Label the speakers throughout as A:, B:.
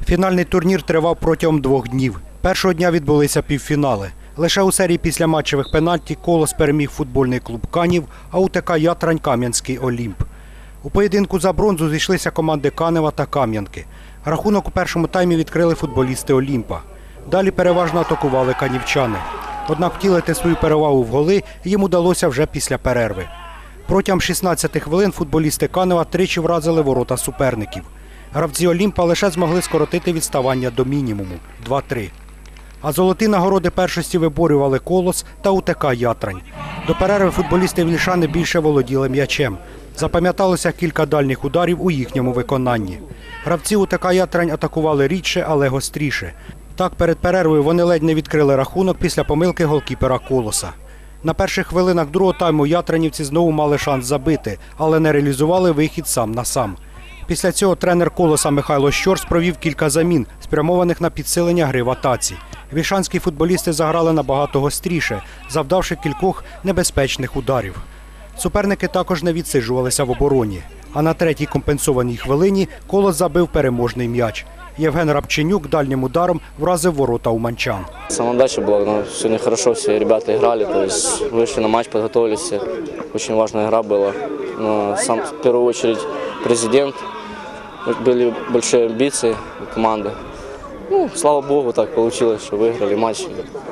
A: Фінальний турнір тривав протягом 2 днів. Першого дня відбулися півфінали. Лише у серії після матчевих пенальті «Колос» переміг футбольний клуб «Канів», а УТК «Ятрань» – Кам'янський «Олімп». У поєдинку за бронзу зійшлися команди Канева та Кам'янки. Рахунок у першому таймі відкрили футболісти «Олімпа». Далі переважно атакували канівчани. Однак втілити свою перевагу в голи їм удалося вже після перерви. Протягом 16 хвилин футболісти Канева тричі вразили ворота суперників. Гравці «Олімпа» лише змогли скоротити відставання до мінімуму – 2-3. А золоті нагороди першості виборювали «Колос» та УТК «Ятрань». До перерви футболісти вільшани більше володіли м'ячем. Запам'яталося кілька дальніх ударів у їхньому виконанні. Гравці УТК «Ятрань» атакували рідше, але гостріше. Так, перед перервою вони ледь не відкрили рахунок після помилки голкіпера «Колоса». На перших хвилинах другого тайму ятранівці знову мали шанс забити, але не реалізували вихід сам на сам. Після цього тренер «Колоса» Михайло Щорс провів кілька замін, спрямованих на підсилення гри в атаці. Вільшанські футболісти заграли набагато гостріше, завдавши кількох небезпечних ударів. Суперники також не відсиджувалися в обороні. А на третій компенсованій хвилині «Колос» забив переможний м'яч. Євген Рабченюк дальнім ударом вразив ворота уманчан.
B: Самоотдача была, но сегодня хорошо все ребята играли, то есть вышли на матч, подготовились. Очень важная игра была. Но в первую очередь президент, были большие амбиции у команды. Слава Богу, так получилось, что выиграли матч.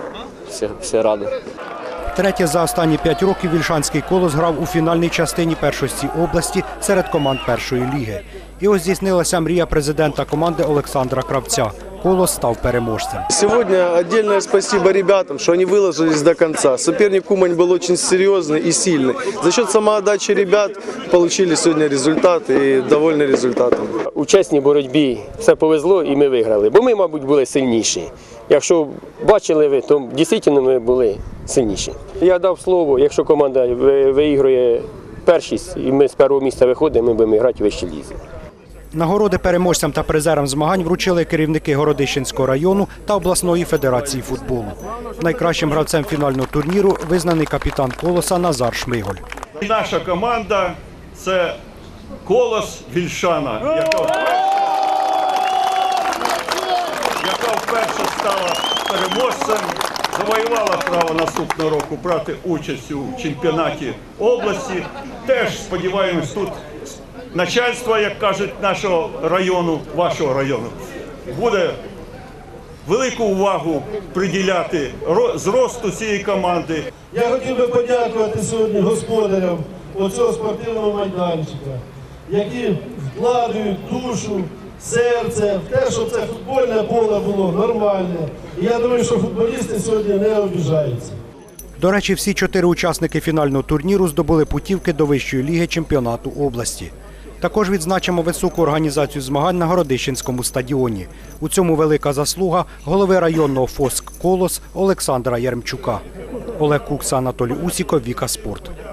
B: Все рады.
A: Третє за останні 5 років вільшанський «Колос» грав у фінальній частині першості області серед команд першої ліги. І ось здійснилася мрія президента команди Олександра Кравця. «Колос» став переможцем.
C: Сегодня отдельное спасибо ребятам, что они выложились до конца. Соперник Умань был очень серьезный и сильный. За счет самоотдачи ребят получили сегодня результат и довольны результатом.
D: У чесній боротьбі все повезло і ми виграли, бо ми, мабуть, були сильніші. Якщо бачили ви, то дійсно ми були сильніші. Я дав слово, якщо команда виіграє першість і ми з першого місця виходимо, ми будемо грати в вищій лізі.
A: Нагороди переможцям та призерам змагань вручили керівники Городищенського району та обласної федерації футболу. Найкращим гравцем фінального турніру визнаний капітан «Колоса» Назар Шмиголь.
E: Наша команда – це «Колос» Вільшана, яка вперше стала переможцем, завоювала право наступного року брати участь у чемпіонаті області. Теж, сподіваємось, тут начальство, як кажуть, нашого району, вашого району, буде велику увагу приділяти зросту цієї команди.
F: Я хотів би подякувати сьогодні господарям оцього спортивного майданчика, які вкладають душу, серце в те, щоб це футбольне поле було нормальне. І я думаю, що футболісти сьогодні не обіжаються.
A: До речі, всі 4 учасники фінального турніру здобули путівки до вищої ліги чемпіонату області. Також відзначимо високу організацію змагань на Городищенському стадіоні. У цьому велика заслуга голови районного ФОСК «Колос» Олександра Яремчука. Олег Кукса, Анатолій Усіков, Віка Спорт.